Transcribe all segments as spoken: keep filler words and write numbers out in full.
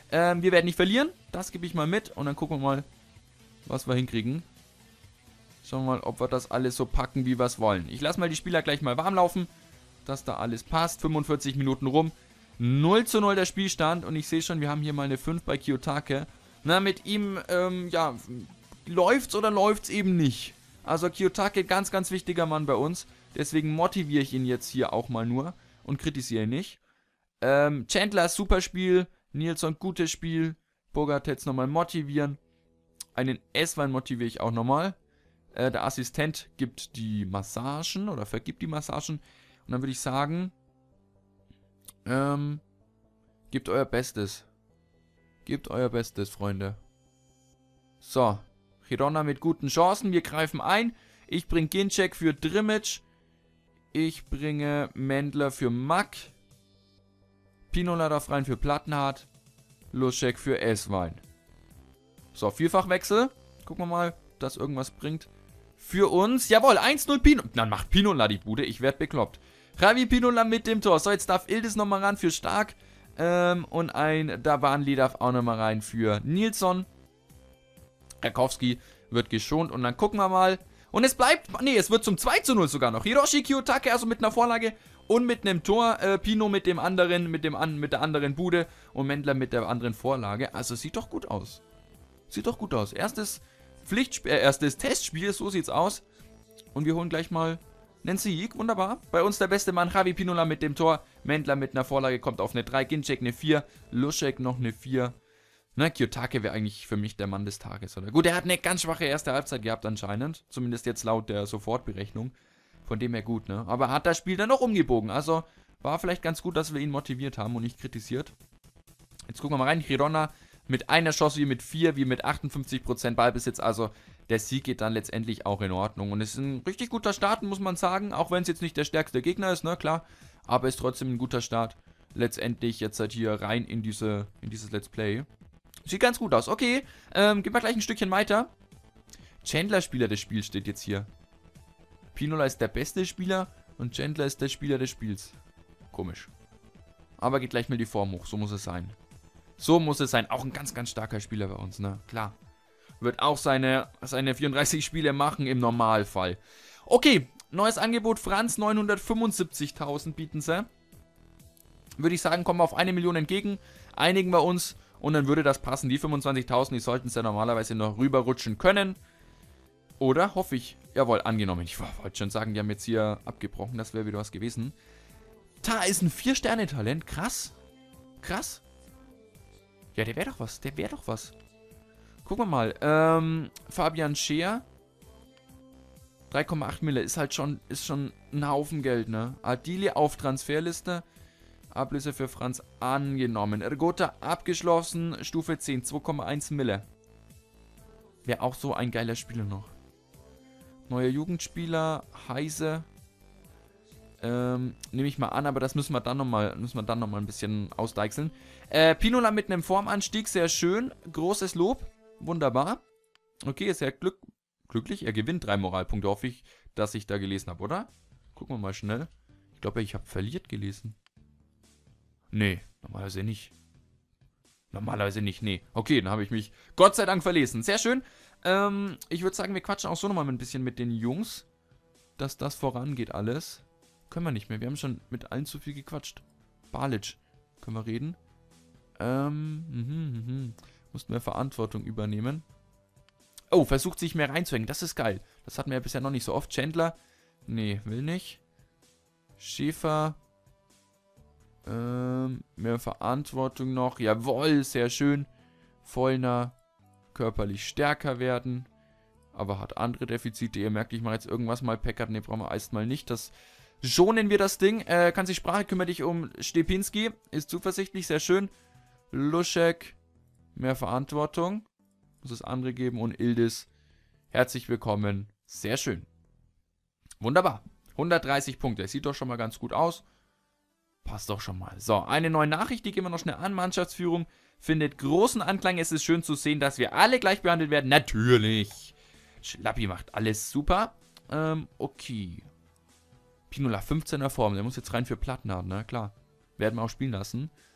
Ähm, wir werden nicht verlieren. Das gebe ich mal mit. Und dann gucken wir mal, was wir hinkriegen. Schauen wir mal, ob wir das alles so packen, wie wir es wollen. Ich lasse mal die Spieler gleich mal warm laufen, dass da alles passt. fünfundvierzig Minuten rum. null zu null der Spielstand. Und ich sehe schon, wir haben hier mal eine fünf bei Kiyotake. Na, mit ihm, ähm, ja, läuft's oder läuft's eben nicht. Also Kiyotake, ganz, ganz wichtiger Mann bei uns. Deswegen motiviere ich ihn jetzt hier auch mal nur und kritisiere ihn nicht. Ähm, Chandler, super Spiel. Nilsson, gutes Spiel. Bogart jetzt nochmal motivieren. Einen S-Wein motiviere ich auch nochmal. Äh, der Assistent gibt die Massagen oder vergibt die Massagen. Und dann würde ich sagen, ähm, gebt euer Bestes. Gebt euer Bestes, Freunde. So, Girona mit guten Chancen. Wir greifen ein. Ich bringe Ginczek für Drimmitsch. Ich bringe Mendler für Mack. Pinola darf rein für Plattenhardt. Luschek für S-Wein. So, Vielfachwechsel. Gucken wir mal, ob das irgendwas bringt. Für uns. Jawohl, eins null Pinola. Dann macht Pinola die Bude. Ich werde bekloppt. Javi Pinola mit dem Tor. So, jetzt darf Ildes nochmal ran für Stark. Ähm, und ein Davanli darf auch nochmal rein für Nilsson. Rakowski wird geschont. Und dann gucken wir mal. Und es bleibt. Nee, es wird zum zwei zu null sogar noch. Hiroshi Kiyotake also mit einer Vorlage. Und mit einem Tor, äh, Pino mit dem anderen, mit dem an, mit der anderen Bude und Mendler mit der anderen Vorlage. Also sieht doch gut aus. Sieht doch gut aus. Erstes Pflichtspiel, äh, erstes Testspiel, so sieht's aus. Und wir holen gleich mal einen Sieg. Wunderbar. Bei uns der beste Mann, Javi Pinola mit dem Tor. Mendler mit einer Vorlage kommt auf eine drei. Ginczek eine vier. Luschek noch eine vier. Na, Kiyotake wäre eigentlich für mich der Mann des Tages, oder? Gut, er hat eine ganz schwache erste Halbzeit gehabt anscheinend. Zumindest jetzt laut der Sofortberechnung. Von dem her gut, ne? Aber hat das Spiel dann noch umgebogen. Also war vielleicht ganz gut, dass wir ihn motiviert haben und nicht kritisiert. Jetzt gucken wir mal rein. Girona mit einer Chance, wie mit vier, wie mit achtundfünfzig Prozent Ballbesitz. Also der Sieg geht dann letztendlich auch in Ordnung. Und es ist ein richtig guter Start, muss man sagen. Auch wenn es jetzt nicht der stärkste Gegner ist, ne? Klar. Aber ist trotzdem ein guter Start. Letztendlich jetzt halt hier rein in, diese, in dieses Let's Play. Sieht ganz gut aus. Okay, ähm, gehen wir gleich ein Stückchen weiter. Chandler Spieler des Spiels steht jetzt hier. Pinola ist der beste Spieler und Chandler ist der Spieler des Spiels. Komisch. Aber geht gleich mal die Form hoch. So muss es sein. So muss es sein. Auch ein ganz, ganz starker Spieler bei uns, ne? Klar. Wird auch seine, seine vierunddreißig Spiele machen im Normalfall. Okay, neues Angebot. Franz, neunhundertfünfundsiebzigtausend bieten sie. Würde ich sagen, kommen wir auf eine Million entgegen. Einigen wir uns und dann würde das passen. Die fünfundzwanzigtausend, die sollten es ja normalerweise noch rüberrutschen können. Oder? Hoffe ich. Jawohl, angenommen. Ich wollte schon sagen, die haben jetzt hier abgebrochen. Das wäre wieder was gewesen. Da ist ein vier Sterne Talent. Krass. Krass. Ja, der wäre doch was. Der wäre doch was. Gucken wir mal. Ähm, Fabian Scheer. drei Komma acht Mille. Ist halt schon, ist schon ein Haufen Geld, ne? Adili auf Transferliste. Ablöse für Franz angenommen. Ergota abgeschlossen. Stufe zehn. zwei Komma eins Mille. Wäre auch so ein geiler Spieler noch. Neuer Jugendspieler, Heise. Ähm, nehme ich mal an, aber das müssen wir dann nochmal noch ein bisschen ausdeichseln. Äh, Pinola mit einem Formanstieg, sehr schön. Großes Lob. Wunderbar. Okay, ist ja glück glücklich. Er gewinnt drei Moralpunkte, hoffe ich, dass ich da gelesen habe, oder? Gucken wir mal schnell. Ich glaube, ich habe verliert gelesen. Nee, normalerweise nicht. Normalerweise nicht, nee. Okay, dann habe ich mich Gott sei Dank verlesen. Sehr schön. Ähm, ich würde sagen, wir quatschen auch so nochmal ein bisschen mit den Jungs, dass das vorangeht alles. Können wir nicht mehr. Wir haben schon mit allen zu viel gequatscht. Balic. Können wir reden? Ähm, mhm, mhm. Mussten wir Verantwortung übernehmen. Oh, versucht sich mehr reinzuhängen. Das ist geil. Das hatten wir ja bisher noch nicht so oft. Chandler. Nee, will nicht. Schäfer. Ähm, mehr Verantwortung noch. Jawohl, sehr schön. Vollner. Körperlich stärker werden. Aber hat andere Defizite. Ihr merkt, ich mache jetzt irgendwas mal. Packard, ne, brauchen wir erstmal nicht. Das schonen wir das Ding. Äh, kann sich Sprache, kümmere dich um Stepinski. Ist zuversichtlich, sehr schön. Luschek. Mehr Verantwortung. Muss es andere geben. Und Ildis. Herzlich willkommen. Sehr schön. Wunderbar. hundertdreißig Punkte. Sieht doch schon mal ganz gut aus. Passt doch schon mal. So, eine neue Nachricht, die gehen wir noch schnell an. Mannschaftsführung findet großen Anklang. Es ist schön zu sehen, dass wir alle gleich behandelt werden. Natürlich. Schlappi macht alles super. Ähm, okay. Pinola, fünfzehner Form. Der muss jetzt rein für Platten haben, ne? Klar. Werden wir auch spielen lassen.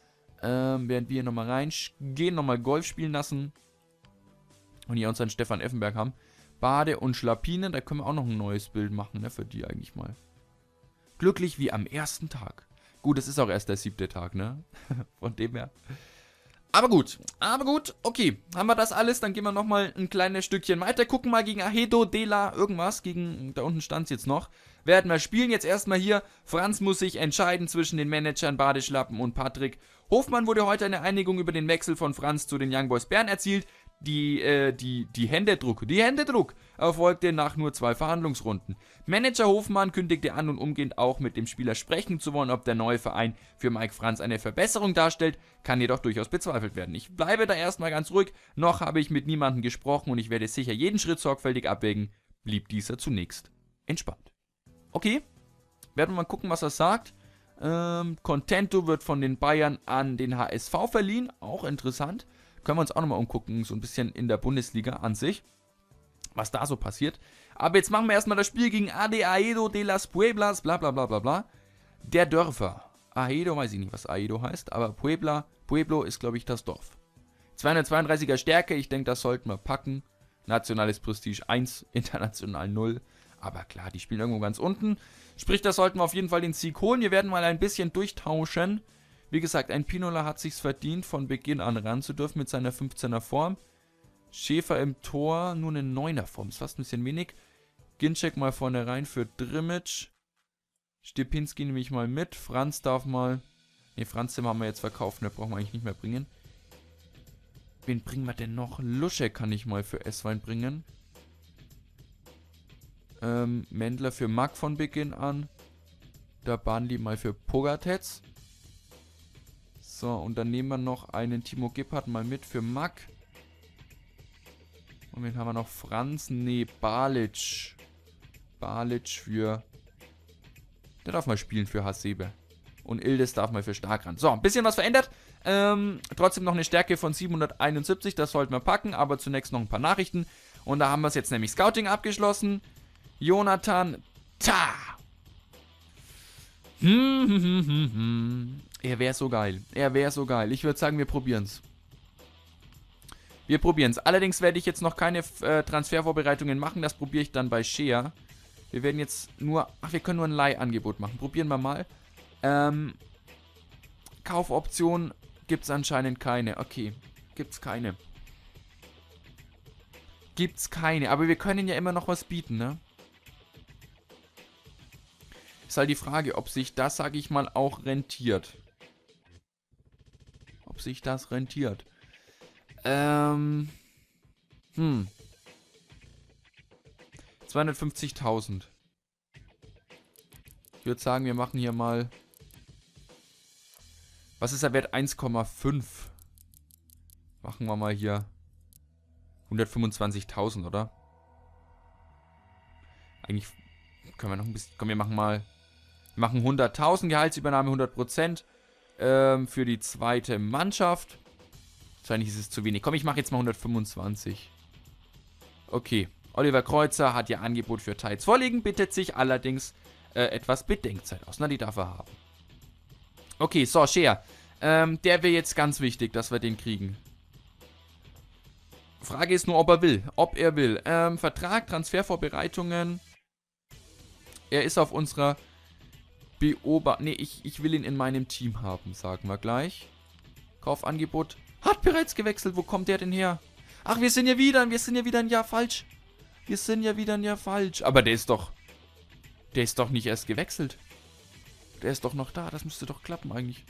Ähm, während wir hier nochmal reingehen, nochmal Golf spielen lassen. Und hier unseren Stefan Effenberg haben. Bade und Schlapine, da können wir auch noch ein neues Bild machen, ne, für die eigentlich mal. Glücklich wie am ersten Tag. Gut, es ist auch erst der siebte Tag, ne? Von dem her. Aber gut, aber gut, okay. Haben wir das alles, dann gehen wir nochmal ein kleines Stückchen weiter. Gucken mal gegen Ahedo, Dela, irgendwas. Gegen, da unten stand es jetzt noch. Werden wir spielen. Jetzt erstmal hier. Franz muss sich entscheiden zwischen den Managern Badeschlappen und Patrick. Hofmann wurde heute eine Einigung über den Wechsel von Franz zu den Young Boys Bern erzielt. Die, äh, die, die Händedruck, die Händedruck erfolgte nach nur zwei Verhandlungsrunden. Manager Hofmann kündigte an und umgehend auch mit dem Spieler sprechen zu wollen, ob der neue Verein für Mike Franz eine Verbesserung darstellt, kann jedoch durchaus bezweifelt werden. Ich bleibe da erstmal ganz ruhig, noch habe ich mit niemandem gesprochen und ich werde sicher jeden Schritt sorgfältig abwägen, blieb dieser zunächst entspannt. Okay, werden wir mal gucken, was er sagt. Ähm, Contento wird von den Bayern an den H S V verliehen, auch interessant. Können wir uns auch nochmal umgucken, so ein bisschen in der Bundesliga an sich, was da so passiert. Aber jetzt machen wir erstmal das Spiel gegen A D Aedo de las Pueblas, bla bla bla bla bla. Der Dörfer. Aedo, weiß ich nicht, was Aedo heißt, aber Puebla, Pueblo ist, glaube ich, das Dorf. zweihundertzweiunddreißiger Stärke, ich denke, das sollten wir packen. Nationales Prestige eins, international null. Aber klar, die spielen irgendwo ganz unten. Sprich, da sollten wir auf jeden Fall den Sieg holen. Wir werden mal ein bisschen durchtauschen. Wie gesagt, ein Pinola hat sich's verdient, von Beginn an ran zu dürfen mit seiner fünfzehner Form. Schäfer im Tor, nur eine neuner Form, ist fast ein bisschen wenig. Ginczek mal vorne rein für Drimmitsch. Stepinski nehme ich mal mit. Franz darf mal... Ne, Franz haben wir jetzt verkauft, ne, brauchen wir eigentlich nicht mehr bringen. Wen bringen wir denn noch? Luschek kann ich mal für S-Wein bringen. Ähm, Mendler für Mack von Beginn an. Der Banli mal für Pogatetz. So, und dann nehmen wir noch einen Timo Gebhardt mal mit für Mack. Und wen haben wir noch? Franz? Nee, Balic. Balic für... Der darf mal spielen für Hasebe. Und Ildes darf mal für Starkrand. So, ein bisschen was verändert. Ähm, trotzdem noch eine Stärke von siebenhunderteinundsiebzig. Das sollten wir packen. Aber zunächst noch ein paar Nachrichten. Und da haben wir es jetzt nämlich Scouting abgeschlossen. Jonathan Ta. Hm, hm, hm, hm, hm. Er wäre so geil. Er wäre so geil. Ich würde sagen, wir probieren es. Wir probieren es. Allerdings werde ich jetzt noch keine äh, Transfervorbereitungen machen. Das probiere ich dann bei Shea. Wir werden jetzt nur... Ach, wir können nur ein Leihangebot machen. Probieren wir mal. Ähm, Kaufoption gibt es anscheinend keine. Okay, gibt es keine. Gibt es keine. Aber wir können ja immer noch was bieten, ne? Ist halt die Frage, ob sich das, sage ich mal, auch rentiert. Ob sich das rentiert. Ähm. Hm. zweihundertfünfzigtausend. Ich würde sagen, wir machen hier mal... Was ist der Wert? eins Komma fünf. Machen wir mal hier hundertfünfundzwanzigtausend, oder? Eigentlich können wir noch ein bisschen... Komm, wir machen mal... Wir machen hunderttausend, Gehaltsübernahme hundert Prozent ähm, für die zweite Mannschaft. Wahrscheinlich ist es zu wenig. Komm, ich mache jetzt mal hundertfünfundzwanzig. Okay. Oliver Kreuzer hat ja Angebot für Teils vorliegen, bittet sich allerdings äh, etwas Bedenkzeit aus. Na, die darf er haben. Okay, so, Shea. Ähm, der wäre jetzt ganz wichtig, dass wir den kriegen. Frage ist nur, ob er will. Ob er will. Ähm, Vertrag, Transfervorbereitungen. Er ist auf unserer Beobachter... Ne, ich, ich will ihn in meinem Team haben, sagen wir gleich. Kaufangebot. Hat bereits gewechselt. Wo kommt der denn her? Ach, wir sind ja wieder, wir sind ja wieder ein Jahr falsch. Wir sind ja wieder ein Jahr falsch. Aber der ist doch... Der ist doch nicht erst gewechselt. Der ist doch noch da. Das müsste doch klappen eigentlich.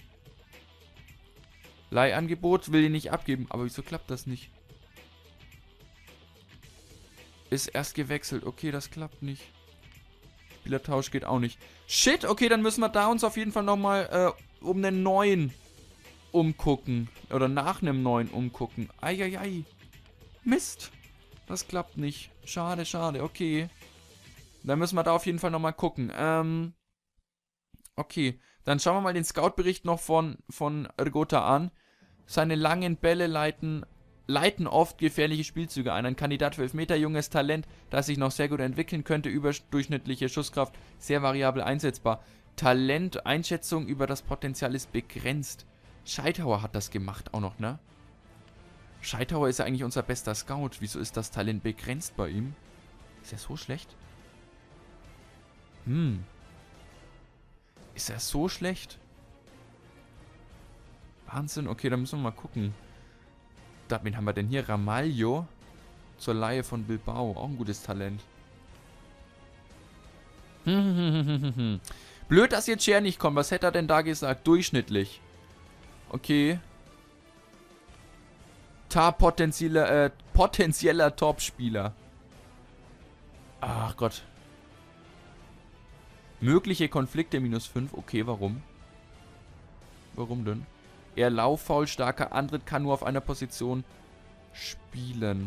Leihangebot will ihn nicht abgeben. Aber wieso klappt das nicht? Ist erst gewechselt. Okay, das klappt nicht. Spielertausch geht auch nicht. Shit, okay, dann müssen wir da uns auf jeden Fall nochmal äh, um einen neuen umgucken. Oder nach einem neuen umgucken. Eieiei. Mist. Das klappt nicht. Schade, schade. Okay. Dann müssen wir da auf jeden Fall nochmal gucken. Ähm... Okay, dann schauen wir mal den Scout-Bericht noch von, von Rgota an. Seine langen Bälle leiten, leiten oft gefährliche Spielzüge ein. Ein Kandidat für Elfmeter, junges Talent, das sich noch sehr gut entwickeln könnte. Überdurchschnittliche Schusskraft, sehr variabel einsetzbar. Talent, Einschätzung über das Potenzial ist begrenzt. Scheithauer hat das gemacht auch noch, ne? Scheithauer ist ja eigentlich unser bester Scout. Wieso ist das Talent begrenzt bei ihm? Ist er so schlecht? Hm. Ist er so schlecht? Wahnsinn. Okay, dann müssen wir mal gucken. Da, wen haben wir denn hier? Ramalho zur Leihe von Bilbao. Auch ein gutes Talent. Blöd, dass jetzt Scher nicht kommt. Was hätte er denn da gesagt? Durchschnittlich. Okay. Tar potenzieller, äh, potenzieller Topspieler. Ach Gott. Mögliche Konflikte minus fünf. Okay, warum? Warum denn? Er lauffaul, starker Antritt, kann nur auf einer Position spielen.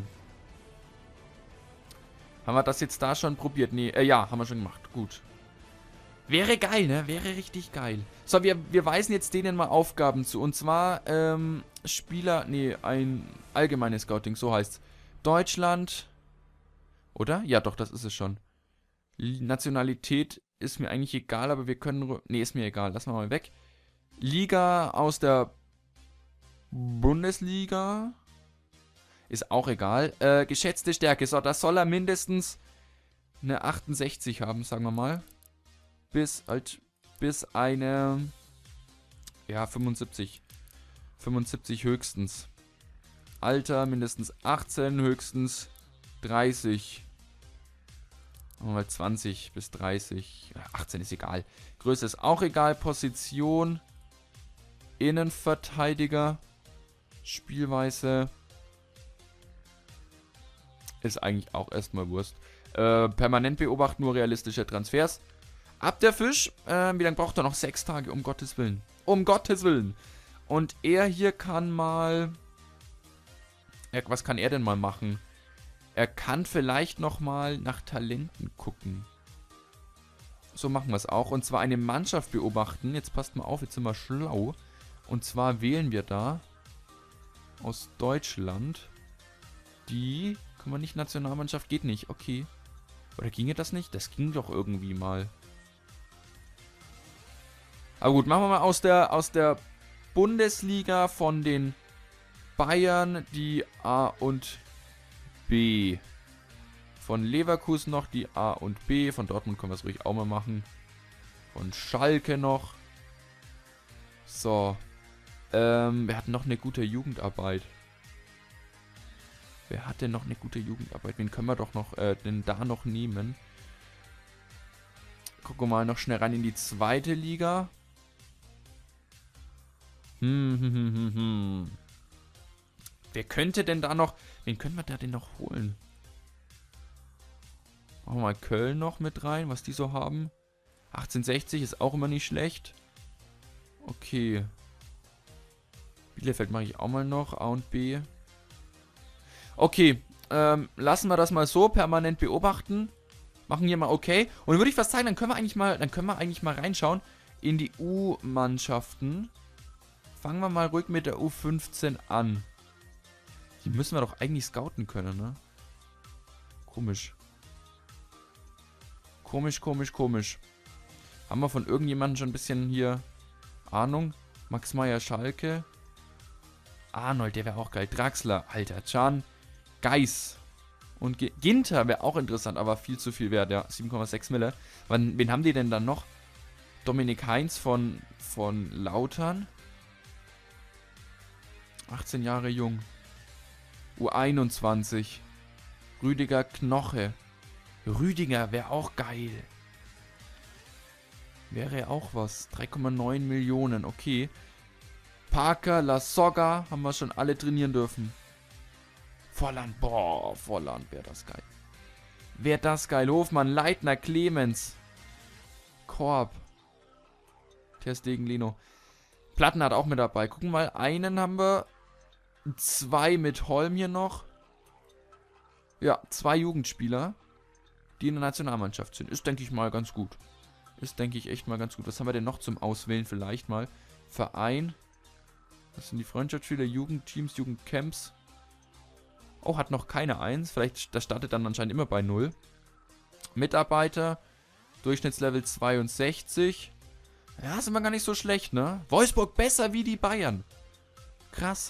Haben wir das jetzt da schon probiert? Nee, äh, ja, haben wir schon gemacht. Gut. Wäre geil, ne? Wäre richtig geil. So, wir, wir weisen jetzt denen mal Aufgaben zu. Und zwar, ähm, Spieler, nee, ein allgemeines Scouting, so heißt's. Deutschland, oder? Ja, doch, das ist es schon. Nationalität ist mir eigentlich egal, aber wir können, nee, ist mir egal, lassen wir mal weg. Liga aus der Bundesliga. Ist auch egal. Äh, geschätzte Stärke. So, das soll er mindestens eine achtundsechzig haben, sagen wir mal. Bis halt, bis eine, ja, fünfundsiebzig. fünfundsiebzig höchstens. Alter mindestens achtzehn, höchstens dreißig. Machen wir mal zwanzig bis dreißig. achtzehn ist egal. Größe ist auch egal. Position. Innenverteidiger. Spielweise. Ist eigentlich auch erstmal Wurst. Äh, permanent beobachten, nur realistische Transfers. Ab der Fisch. Äh, wie lange braucht er noch? Sechs Tage, um Gottes Willen. Um Gottes Willen. Und er hier kann mal... Ja, was kann er denn mal machen? Er kann vielleicht nochmal nach Talenten gucken. So machen wir es auch. Und zwar eine Mannschaft beobachten. Jetzt passt mal auf, jetzt sind wir schlau. Und zwar wählen wir da aus Deutschland die... Kann man nicht Nationalmannschaft? Geht nicht, okay. Oder ginge das nicht? Das ging doch irgendwie mal. Aber gut, machen wir mal aus der, aus der Bundesliga von den Bayern die A und B. Von Leverkusen noch die A und B. Von Dortmund können wir es ruhig auch mal machen. Von Schalke noch. So. Ähm, wir hatten noch eine gute Jugendarbeit. Wer hat denn noch eine gute Jugendarbeit? Wen können wir doch noch äh, denn da noch nehmen? Gucken wir mal noch schnell rein in die zweite Liga. Hm, hm, hm, hm, hm. Wer könnte denn da noch... Wen können wir da denn noch holen? Machen wir mal Köln noch mit rein, was die so haben. achtzehnhundertsechzig ist auch immer nicht schlecht. Okay. Bielefeld mache ich auch mal noch. A und B. Okay, ähm, lassen wir das mal so permanent beobachten. Machen hier mal okay. Und dann würde ich fast sagen, dann können wir eigentlich mal, dann können wir eigentlich mal reinschauen in die U-Mannschaften. Fangen wir mal ruhig mit der U fünfzehn an. Die müssen wir doch eigentlich scouten können, ne? Komisch. Komisch, komisch, komisch. Haben wir von irgendjemandem schon ein bisschen hier Ahnung? Max Meyer Schalke. Arnold, der wäre auch geil. Draxler, Alter, Can. Geis. Und G Ginter wäre auch interessant, aber viel zu viel wert, ja. sieben Komma sechs Mille. Wann, wen haben die denn dann noch? Dominik Heinz von, von Lautern. achtzehn Jahre jung. U einundzwanzig. Rüdiger Knoche. Rüdiger wäre auch geil. Wäre auch was. drei Komma neun Millionen, okay. Parker, La Soga haben wir schon alle trainieren dürfen. Volland, boah, Volland, wäre das geil. Wäre das geil. Hofmann, Leitner, Clemens. Korb. Ter Stegen, Leno. Platten hat auch mit dabei. Gucken wir mal, einen haben wir. Zwei mit Holm hier noch. Ja, zwei Jugendspieler, die in der Nationalmannschaft sind. Ist, denke ich mal, ganz gut. Ist, denke ich, echt mal ganz gut. Was haben wir denn noch zum Auswählen vielleicht mal? Verein. Das sind die Freundschaftsspiele, Jugendteams, Jugendcamps. Oh, hat noch keine eins. Vielleicht, das startet dann anscheinend immer bei null. Mitarbeiter. Durchschnittslevel zweiundsechzig. Ja, sind wir gar nicht so schlecht, ne? Wolfsburg besser wie die Bayern. Krass.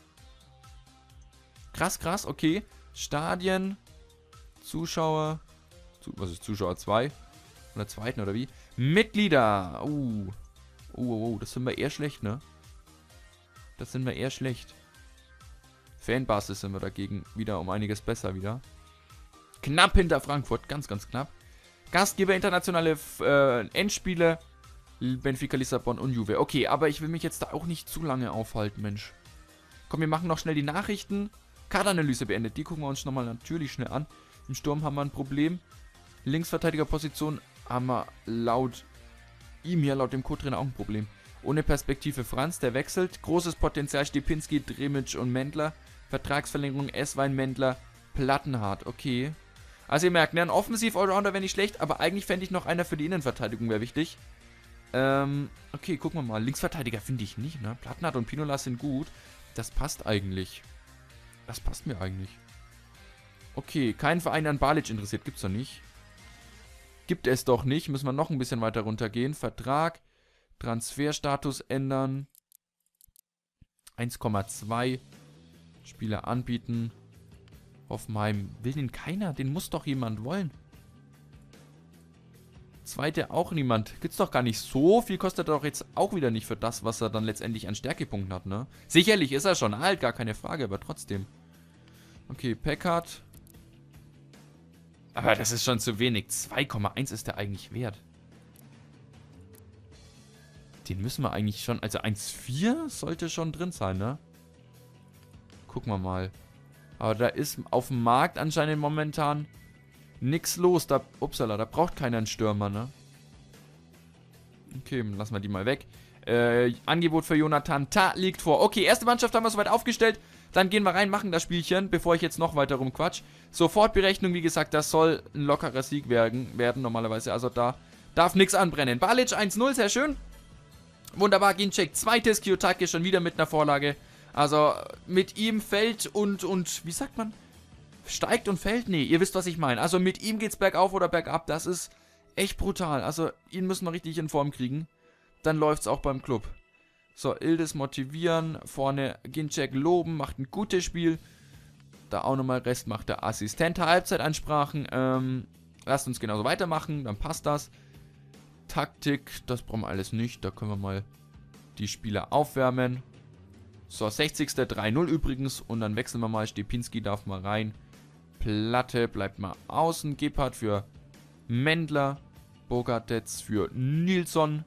Krass, krass, okay. Stadien. Zuschauer. Was ist Zuschauer zwei? Oder zweiten oder wie? Mitglieder. Uh. Uh, uh, uh, das sind wir eher schlecht, ne? Das sind wir eher schlecht. Fanbasis sind wir dagegen wieder um einiges besser wieder. Knapp hinter Frankfurt, ganz, ganz knapp. Gastgeber internationale äh, Endspiele. Benfica, Lissabon und Juve. Okay, aber ich will mich jetzt da auch nicht zu lange aufhalten, Mensch. Komm, wir machen noch schnell die Nachrichten. Kaderanalyse beendet. Die gucken wir uns nochmal natürlich schnell an. Im Sturm haben wir ein Problem. Linksverteidigerposition haben wir laut ihm hier, laut dem Co-Trainer auch ein Problem. Ohne Perspektive Franz, der wechselt. Großes Potenzial Stepinski, Dremic und Mendler. Vertragsverlängerung Esswein, Mendler, Plattenhardt. Okay. Also ihr merkt, ne, ein Offensiv-Allrounder wäre nicht schlecht, aber eigentlich fände ich noch einer für die Innenverteidigung wäre wichtig. Ähm, okay, gucken wir mal. Linksverteidiger finde ich nicht, ne? Plattenhardt und Pinolas sind gut. Das passt eigentlich. Das passt mir eigentlich. Okay, kein Verein an Balic interessiert. Gibt's doch nicht. Gibt es doch nicht. Müssen wir noch ein bisschen weiter runtergehen. Vertrag. Transferstatus ändern. eins Komma zwei. Spieler anbieten. Hoffenheim. Will den keiner? Den muss doch jemand wollen. Zweite auch niemand. Gibt's doch gar nicht. So viel kostet er doch jetzt auch wieder nicht für das, was er dann letztendlich an Stärkepunkten hat, ne? Sicherlich ist er schon alt, gar keine Frage, aber trotzdem. Okay, Packard. Aber das ist schon zu wenig. zwei Komma eins ist der eigentlich wert. Den müssen wir eigentlich schon... Also eins Komma vier sollte schon drin sein, ne? Gucken wir mal. Aber da ist auf dem Markt anscheinend momentan nix los. Da, upsala, da braucht keiner einen Stürmer, ne? Okay, lassen wir die mal weg. Äh, Angebot für Jonathan Tah liegt vor. Okay, erste Mannschaft haben wir soweit aufgestellt. Dann gehen wir rein, machen das Spielchen, bevor ich jetzt noch weiter rumquatsch. Sofortberechnung, wie gesagt, das soll ein lockerer Sieg werden, werden normalerweise. Also da darf nichts anbrennen. Balic eins null, sehr schön. Wunderbar, Ginczek, zweites, Kiyotake schon wieder mit einer Vorlage. Also mit ihm fällt und, und, wie sagt man? Steigt und fällt? Nee, ihr wisst, was ich meine. Also mit ihm geht's bergauf oder bergab, das ist echt brutal. Also ihn müssen wir richtig in Form kriegen. Dann läuft's auch beim Club. So, Ildes motivieren, vorne Ginczek loben, macht ein gutes Spiel. Da auch nochmal Rest macht der Assistent. Halbzeitansprachen, ähm, lasst uns genauso weitermachen, dann passt das. Taktik, das brauchen wir alles nicht, da können wir mal die Spieler aufwärmen. So, sechzigste drei null übrigens und dann wechseln wir mal, Stepinski darf mal rein. Platte bleibt mal außen, Gebhardt für Mendler, Bogartetz für Nilsson.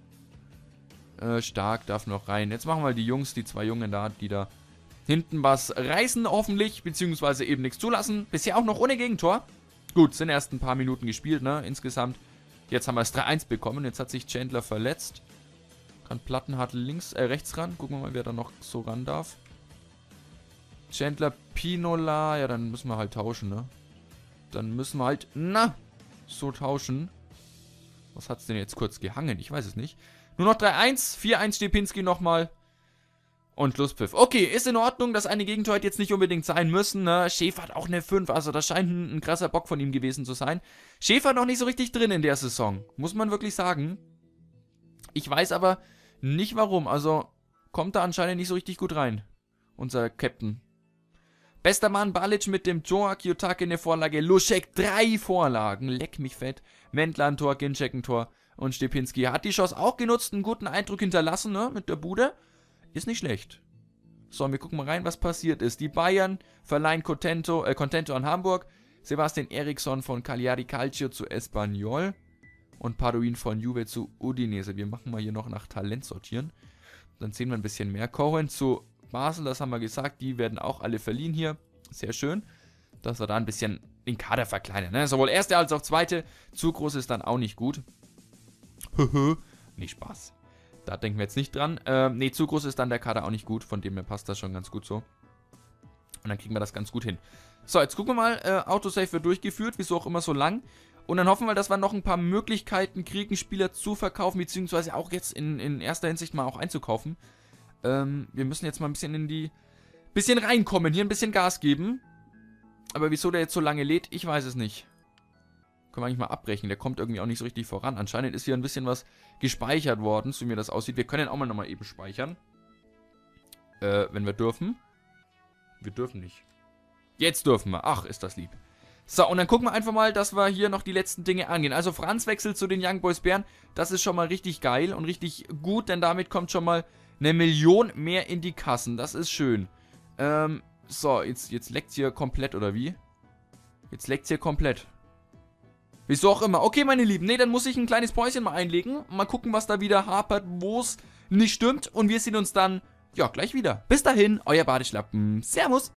Äh, Stark darf noch rein. Jetzt machen wir die Jungs, die zwei Jungen da, die da hinten was reißen, hoffentlich, beziehungsweise eben nichts zulassen. Bisher auch noch ohne Gegentor. Gut, sind erst ein paar Minuten gespielt, ne, insgesamt. Jetzt haben wir es drei eins bekommen. Jetzt hat sich Chandler verletzt. Kann Plattenhardt links, äh, rechts ran. Gucken wir mal, wer da noch so ran darf. Chandler, Pinola. Ja, dann müssen wir halt tauschen, ne? Dann müssen wir halt, na, so tauschen. Was hat's denn jetzt kurz gehangen? Ich weiß es nicht. Nur noch drei eins. vier eins Stepinski nochmal. Und Schlusspfiff. Okay, ist in Ordnung, dass eine Gegentor jetzt nicht unbedingt sein müssen. Ne? Schäfer hat auch eine fünf. Also das scheint ein, ein krasser Bock von ihm gewesen zu sein. Schäfer noch nicht so richtig drin in der Saison. Muss man wirklich sagen. Ich weiß aber nicht warum. Also kommt da anscheinend nicht so richtig gut rein. Unser Captain. Bester Mann Balic mit dem Tor. Kiyotake eine Vorlage. Luschek drei Vorlagen. Leck mich fett. Mendler ein Tor. Ginczek ein Tor. Und Stepinski hat die Chance auch genutzt. Einen guten Eindruck hinterlassen, ne? Mit der Bude. Ist nicht schlecht. So, wir gucken mal rein, was passiert ist. Die Bayern verleihen Contento, äh, Contento an Hamburg. Sebastian Eriksson von Cagliari Calcio zu Espanyol. Und Paduin von Juve zu Udinese. Wir machen mal hier noch nach Talent sortieren. Dann sehen wir ein bisschen mehr. Cohen zu Basel, das haben wir gesagt. Die werden auch alle verliehen hier. Sehr schön. Dass wir da ein bisschen den Kader verkleinern. Ne? Sowohl erste als auch zweite. Zu groß ist dann auch nicht gut. Nicht Spaß. Da denken wir jetzt nicht dran. Ähm, ne, zu groß ist dann der Kader auch nicht gut. Von dem her passt das schon ganz gut so. Und dann kriegen wir das ganz gut hin. So, jetzt gucken wir mal. Äh, Autosave wird durchgeführt. Wieso auch immer so lang. Und dann hoffen wir, dass wir noch ein paar Möglichkeiten kriegen, Spieler zu verkaufen. Beziehungsweise auch jetzt in, in erster Hinsicht mal auch einzukaufen. Ähm, wir müssen jetzt mal ein bisschen in die... Bisschen reinkommen. Hier ein bisschen Gas geben. Aber wieso der jetzt so lange lädt, ich weiß es nicht. Können wir eigentlich mal abbrechen. Der kommt irgendwie auch nicht so richtig voran. Anscheinend ist hier ein bisschen was gespeichert worden, so wie mir das aussieht. Wir können auch mal nochmal eben speichern. Äh, wenn wir dürfen. Wir dürfen nicht. Jetzt dürfen wir. Ach, ist das lieb. So, und dann gucken wir einfach mal, dass wir hier noch die letzten Dinge angehen. Also Franz wechselt zu den Young Boys Bären. Das ist schon mal richtig geil und richtig gut, denn damit kommt schon mal eine Million mehr in die Kassen. Das ist schön. Ähm, so, jetzt, jetzt leckt's hier komplett, oder wie? Jetzt leckt's hier komplett. Wieso auch immer. Okay, meine Lieben, nee, dann muss ich ein kleines Päuschen mal einlegen. Mal gucken, was da wieder hapert, wo es nicht stimmt. Und wir sehen uns dann, ja, gleich wieder. Bis dahin, euer Badeschlappen. Servus.